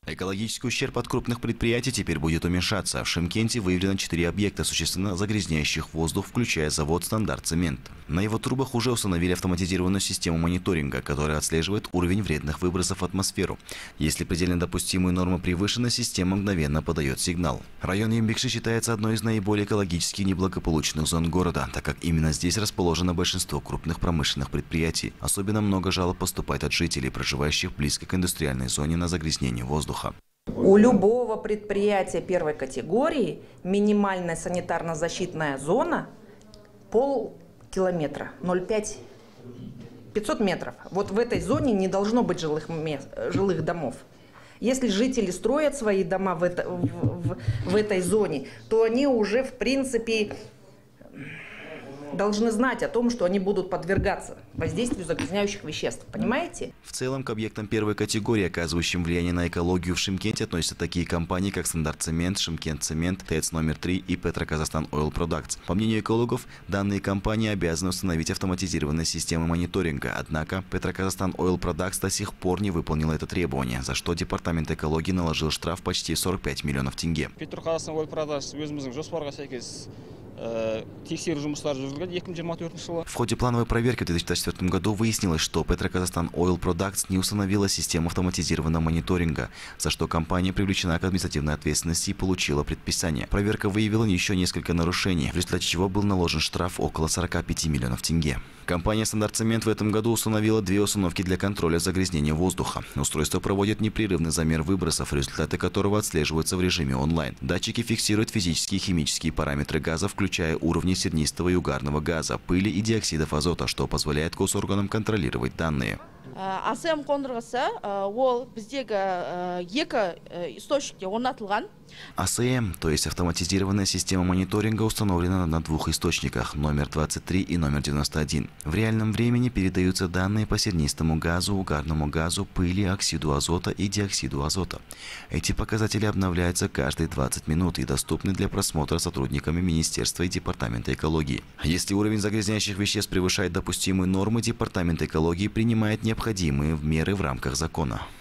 Экологический ущерб от крупных предприятий теперь будет уменьшаться. В Шымкенте выявлено 4 объекта, существенно загрязняющих воздух, включая завод «Стандарт Цемент». На его трубах уже установили автоматизированную систему мониторинга, которая отслеживает уровень вредных выбросов в атмосферу. Если предельно допустимые нормы превышены, система мгновенно подает сигнал. Район Ембекши считается одной из наиболее экологически неблагополучных зон города, так как именно здесь расположено большинство крупных промышленных предприятий. Особенно много жалоб поступает от жителей, проживающих близко к индустриальной зоне, на загрязнение воздуха. У любого предприятия первой категории минимальная санитарно-защитная зона полкилометра, 0,5, 500 метров. Вот в этой зоне не должно быть жилых домов. Если жители строят свои дома в этой зоне, то они уже, в принципе, должны знать о том, что они будут подвергаться воздействию загрязняющих веществ. Понимаете? В целом, к объектам первой категории, оказывающим влияние на экологию в Шымкенте, относятся такие компании, как «Стандарт Цемент», «Шымкент Цемент», ТЭЦ номер 3 и «Петроказахстан Ойл Продактс». По мнению экологов, данные компании обязаны установить автоматизированные системы мониторинга. Однако «Петроказахстан Ойл Продактс» до сих пор не выполнил это требование, за что Департамент экологии наложил штраф почти 45 миллионов тенге. «Петроказахстан Ойл Продактс» В ходе плановой проверки в 2024 году выяснилось, что «Петроказахстан Ойл Продактс» не установила систему автоматизированного мониторинга, за что компания привлечена к административной ответственности и получила предписание. Проверка выявила еще несколько нарушений, в результате чего был наложен штраф около 45 миллионов тенге. Компания «Стандарт Цемент» в этом году установила 2 установки для контроля загрязнения воздуха. Устройство проводит непрерывный замер выбросов, результаты которого отслеживаются в режиме онлайн. Датчики фиксируют физические и химические параметры газа, включая уровни сернистого и угарного газа, пыли и диоксидов азота, что позволяет госорганам контролировать данные. АСМ қондырғысы ол біздегі екі источникте орнатылған. АСМ, то есть автоматизированная система мониторинга, установлена на 2 источниках, номер 23 и номер 91. В реальном времени передаются данные по сернистому газу, угарному газу, пыли, оксиду азота и диоксиду азота. Эти показатели обновляются каждые 20 минут и доступны для просмотра сотрудниками Министерства и Департамента экологии. Если уровень загрязняющих веществ превышает допустимые нормы, Департамент экологии принимает необходимые меры в рамках закона.